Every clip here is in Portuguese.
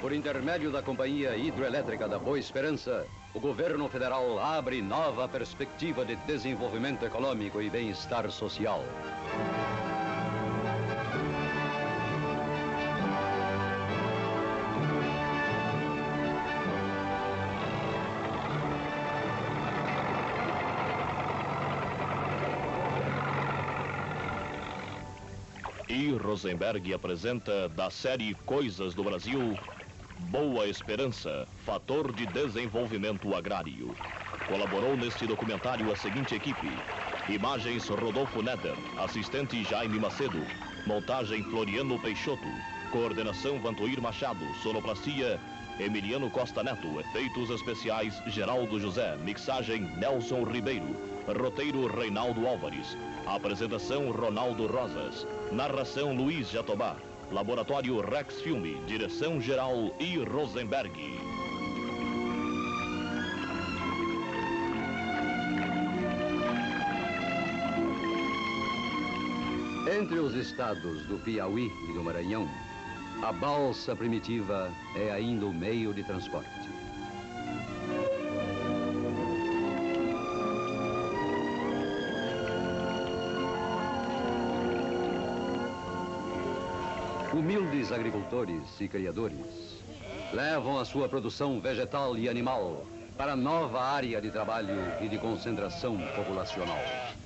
Por intermédio da Companhia Hidroelétrica da Boa Esperança, o governo federal abre nova perspectiva de desenvolvimento econômico e bem-estar social. E Rosenberg apresenta, da série Coisas do Brasil, Boa Esperança, fator de desenvolvimento agrário. Colaborou neste documentário a seguinte equipe: imagens Rodolfo Neder, assistente Jaime Macedo, montagem Floriano Peixoto, coordenação Vantuir Machado, sonoplastia Emiliano Costa Neto, efeitos especiais Geraldo José, mixagem Nelson Ribeiro, roteiro Reinaldo Álvares, apresentação Ronaldo Rosas, narração Luiz Jatobá, laboratório Rex Filme, direção geral I. Rosenberg. Entre os estados do Piauí e do Maranhão, a balsa primitiva é ainda o meio de transporte. Humildes agricultores e criadores levam a sua produção vegetal e animal para nova área de trabalho e de concentração populacional.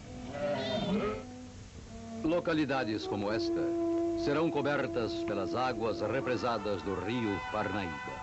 Localidades como esta serão cobertas pelas águas represadas do rio Parnaíba.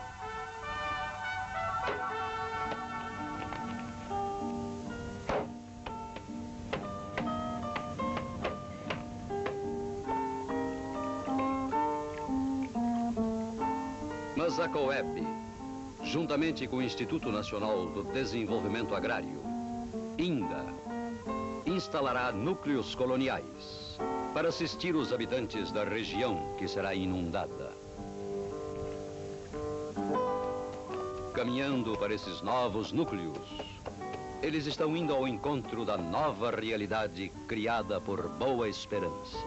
Mas a COEB, juntamente com o Instituto Nacional do Desenvolvimento Agrário, INDA, instalará núcleos coloniais para assistir os habitantes da região que será inundada. Caminhando para esses novos núcleos, eles estão indo ao encontro da nova realidade criada por Boa Esperança.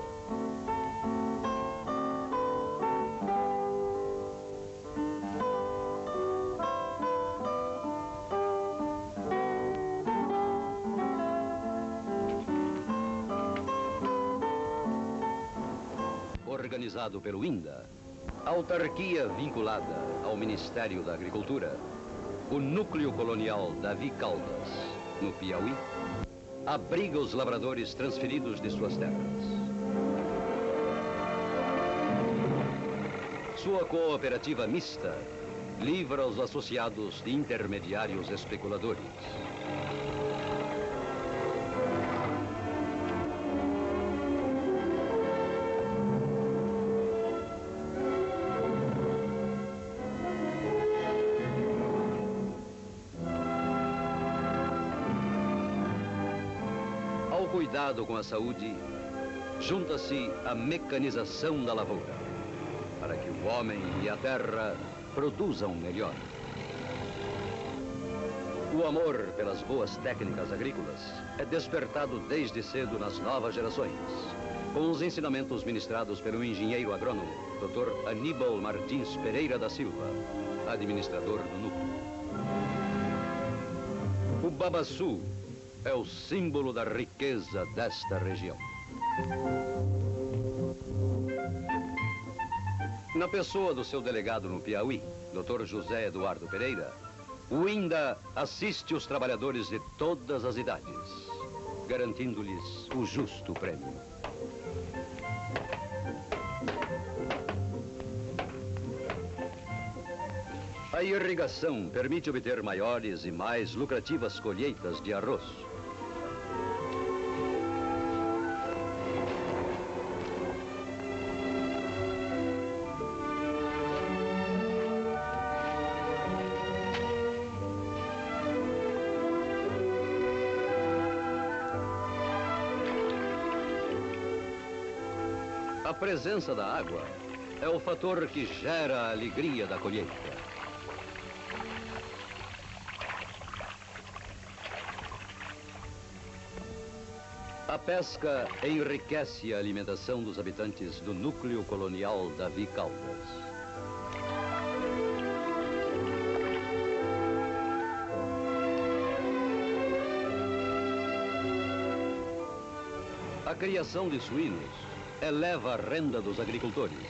Organizado pelo INDA, autarquia vinculada ao Ministério da Agricultura, o núcleo colonial Davi Caldas, no Piauí, abriga os lavradores transferidos de suas terras. Sua cooperativa mista livra os associados de intermediários especuladores. Cuidado com a saúde, junta-se a mecanização da lavoura, para que o homem e a terra produzam melhor. O amor pelas boas técnicas agrícolas é despertado desde cedo nas novas gerações, com os ensinamentos ministrados pelo engenheiro agrônomo, Dr. Aníbal Martins Pereira da Silva, administrador do núcleo. O babaçu é o símbolo da riqueza desta região. Na pessoa do seu delegado no Piauí, Dr. José Eduardo Pereira, o INDA assiste os trabalhadores de todas as idades, garantindo-lhes o justo prêmio. A irrigação permite obter maiores e mais lucrativas colheitas de arroz. A presença da água é o fator que gera a alegria da colheita. A pesca enriquece a alimentação dos habitantes do núcleo colonial Davi Caldas. A criação de suínos eleva a renda dos agricultores.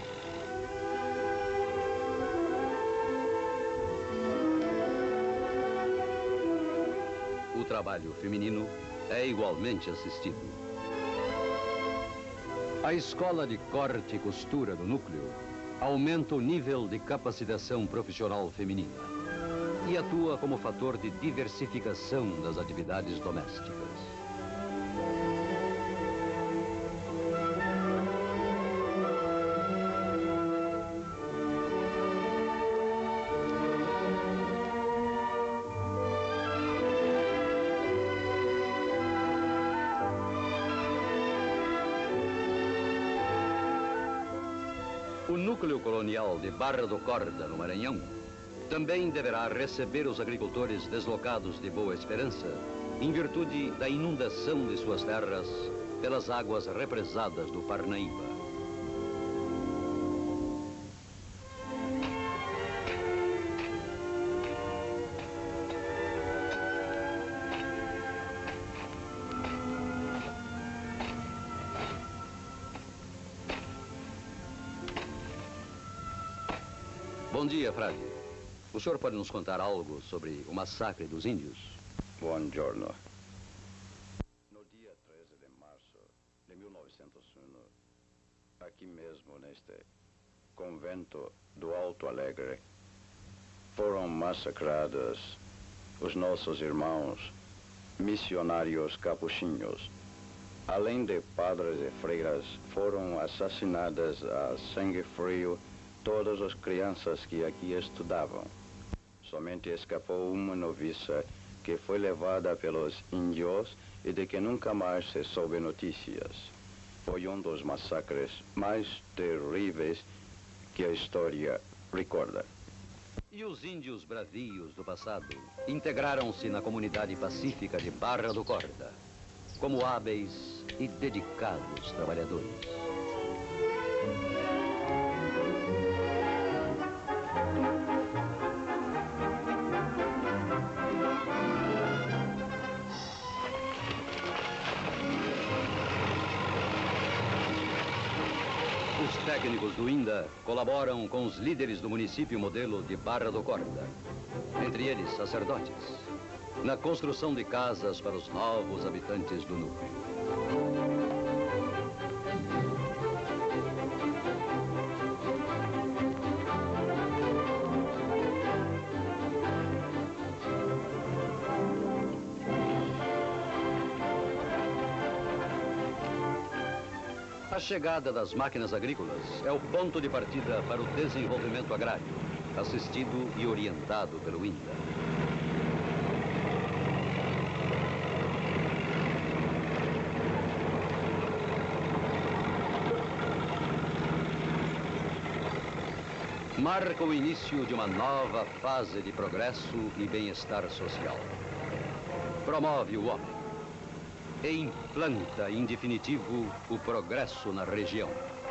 O trabalho feminino é igualmente assistido. A escola de corte e costura do núcleo aumenta o nível de capacitação profissional feminina e atua como fator de diversificação das atividades domésticas. O núcleo colonial de Barra do Corda, no Maranhão, também deverá receber os agricultores deslocados de Boa Esperança em virtude da inundação de suas terras pelas águas represadas do Parnaíba. Bom dia, Frade. O senhor pode nos contar algo sobre o massacre dos índios? Buongiorno. No dia 13 de março de 1901, aqui mesmo neste convento do Alto Alegre, foram massacrados os nossos irmãos missionários capuchinhos. Além de padres e freiras, foram assassinadas a sangue frio todas as crianças que aqui estudavam. Somente escapou uma noviça que foi levada pelos índios e de que nunca mais se soube notícias. Foi um dos massacres mais terríveis que a história recorda. E os índios bravios do passado integraram-se na comunidade pacífica de Barra do Corda, como hábeis e dedicados trabalhadores. Os técnicos do INDA colaboram com os líderes do município modelo de Barra do Corda, entre eles sacerdotes, na construção de casas para os novos habitantes do núcleo. A chegada das máquinas agrícolas é o ponto de partida para o desenvolvimento agrário, assistido e orientado pelo INDA. Marca o início de uma nova fase de progresso e bem-estar social. Promove o homem e implanta, em definitivo, o progresso na região.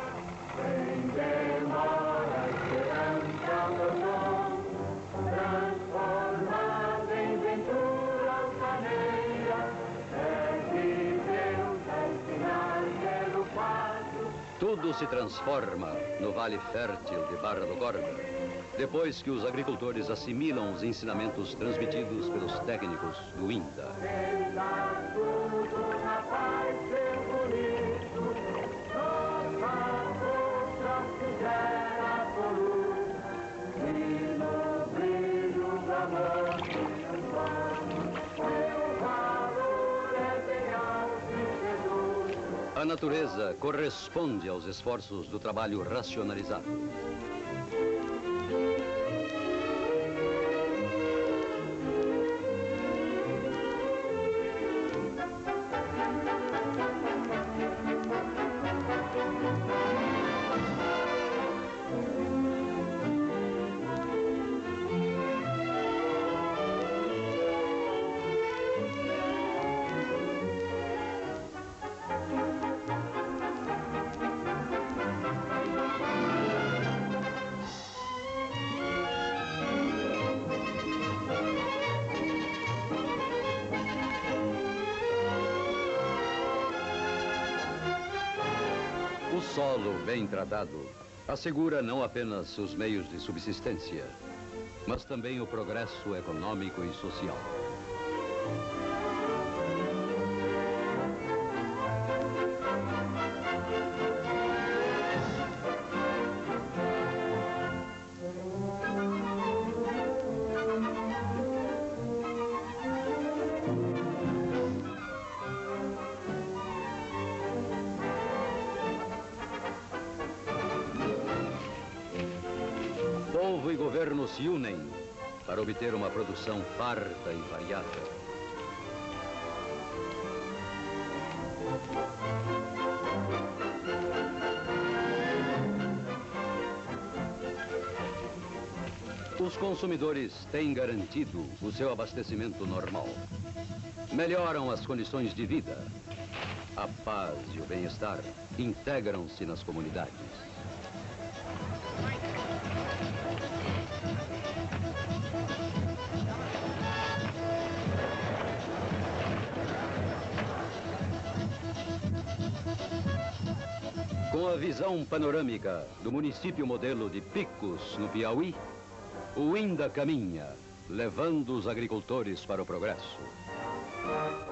Tudo se transforma no Vale Fértil de Barra do Corda, depois que os agricultores assimilam os ensinamentos transmitidos pelos técnicos do INDA. A natureza corresponde aos esforços do trabalho racionalizado. solo bem tratado assegura não apenas os meios de subsistência, mas também o progresso econômico e social. Povo e governo se unem para obter uma produção farta e variada. Os consumidores têm garantido o seu abastecimento normal. Melhoram as condições de vida. A paz e o bem-estar integram-se nas comunidades. Com a visão panorâmica do município modelo de Picos, no Piauí, o INDA caminha, levando os agricultores para o progresso.